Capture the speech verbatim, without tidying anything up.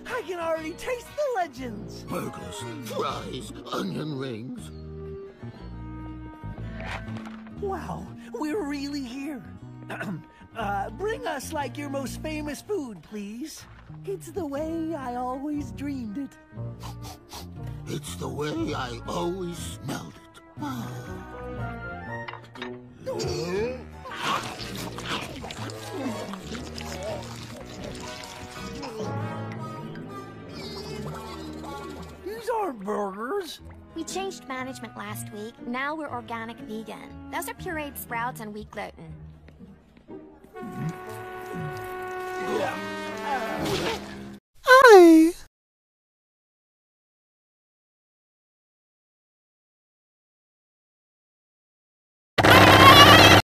I can already taste the legends. Burgers, fries, onion rings. Wow, we're really here. uh, bring us like your most famous food, please. It's the way I always dreamed it. It's the way I always smelled it. These aren't burgers. We changed management last week. Now we're organic vegan. Those are pureed sprouts and wheat gluten. Uh,